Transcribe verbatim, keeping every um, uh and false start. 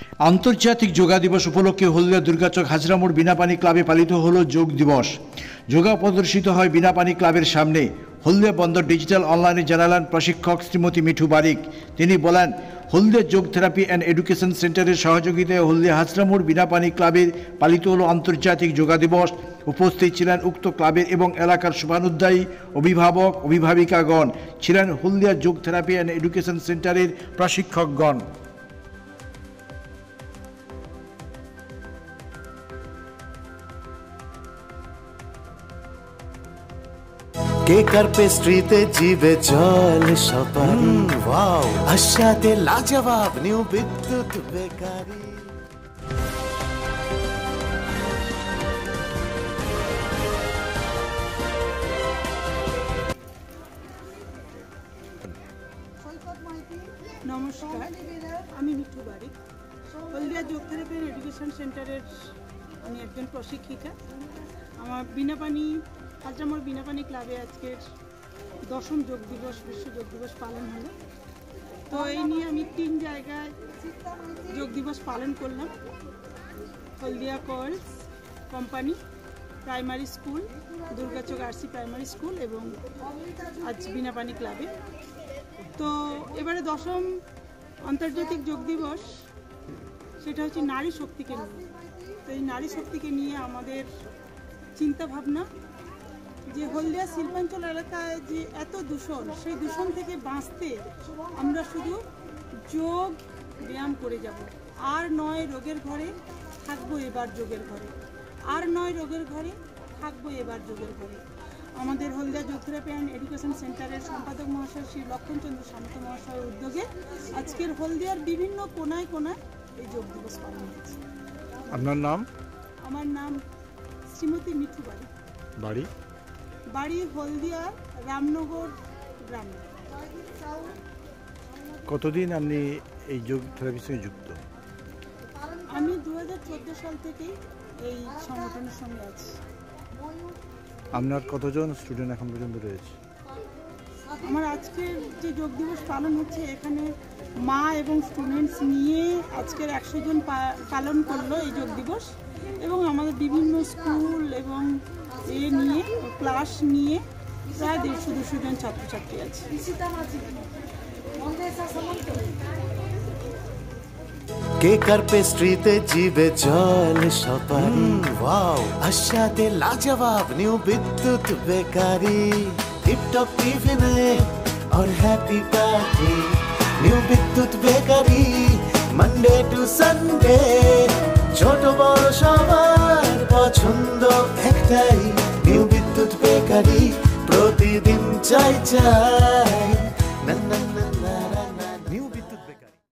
আন্তর্জাতিক যোগা দিবস উপলক্ষে হলদিয়া দুর্গাচক হাজরামোড় বিনাপানি ক্লাবে পালিত হল যোগ দিবস। যোগা প্রদর্শিত হয় বিনাপানি ক্লাবের সামনে। হলদিয়া বন্দর ডিজিটাল অনলাইনে জানালেন প্রশিক্ষক শ্রীমতী মিঠু বারিক। তিনি বলেন, হলদিয়া যোগ থেরাপি অ্যান্ড এডুকেশন সেন্টারের সহযোগিতায় হলদিয়া হাজরামোড় বিনাপানি ক্লাবের পালিত হল আন্তর্জাতিক যোগা দিবস। উপস্থিত ছিলেন উক্ত ক্লাবের এবং এলাকার শুভানুধ্যায়ী, অভিভাবক, অভিভাবিকাগণ, ছিলেন হলদিয়া যোগ থেরাপি অ্যান্ড এডুকেশন সেন্টারের প্রশিক্ষকগণ। কেকার পেস্ট্রিতে জিবে জল সপারি, ওয়াও আশাতে লাজবাব নিউ বিদ্যুৎ বেকারি। নমস্কার, আমি মিঠু বারিক। হলদিয়া যোগ থেরাপি অ্যান্ড এডুকেশন সেন্টারের আমি একজন প্রশিক্ষিকা। আমার বিনাপানি হাজরামোড় বিনাপানি ক্লাবে আজকের দশম যোগ দিবস, বিশ্ব যোগ দিবস পালন হলো। তো এই নিয়ে আমি তিন জায়গায় যোগ দিবস পালন করলাম। Haldia coils company primary school, Durgachak RC primary school এবং আজ বিনাপানি ক্লাবে। তো এবারে দশম আন্তর্জাতিক যোগ দিবস, সেটা হচ্ছে নারী শক্তিকে নিয়ে। তো এই নারী শক্তিকে নিয়ে আমাদের চিন্তা ভাবনা যে হলদিয়া শিল্পাঞ্চল এলাকায় যে এত দূষণ, সেই দূষণ থেকে বাঁচতে আমরা শুধু যোগ ব্যায়াম করে যাব। আর নয় রোগের ঘরে থাকবো এবার যোগের ঘরে, আর নয় রোগের ঘরে থাকবো এবার যোগের ঘরে। আমাদের হলদিয়া যোগ থেরাপি অ্যান্ড এডুকেশন সেন্টারের সম্পাদক মহাশয় শ্রী লক্ষণচন্দ্র সামন্ত মহাশয়ের উদ্যোগে আজকের হলদিয়ার বিভিন্ন কোনায় কোনায় এই যোগ দিবস পালন হচ্ছে। আপনার নাম? আমার নাম শ্রীমতী মিঠু বাড়ি। বাড়ি? বাড়ি হলদিয়া রামনগর গ্রামে। কতদিন আপনি এই যোগ থেরাপির সঙ্গে যুক্ত? আমি দু হাজার চোদ্দো সাল থেকেই এই সংগঠনের সঙ্গে আছি। আপনার কতজন স্টুডেন্ট এখন পর্যন্ত রয়েছে? আমার আজকের যে যোগ দিবস পালন হচ্ছে, এখানে মা এবং স্টুডেন্টস নিয়ে আজকের একশো জন পালন করলো এই যোগ দিবস। এবং আমাদের বিভিন্ন স্কুল এবং এ নিয়ে ক্লাস নিয়ে প্রায় দেড়শো দুশো জন ছাত্রছাত্রী আছে। কেকার পেস্ট্রিতে জিবে জল সপারি, ওয়াও আশাতে লাজবাব নিউ বিদ্যুৎ বেকারি। টিপটপ টিফিনে और happy party new Bidyut bakery. Monday to Sunday ছোট বড় সবার পছন্দ একটাই, নিউ বিদ্যুৎ বেকারি। প্রতিদিন চাই চাই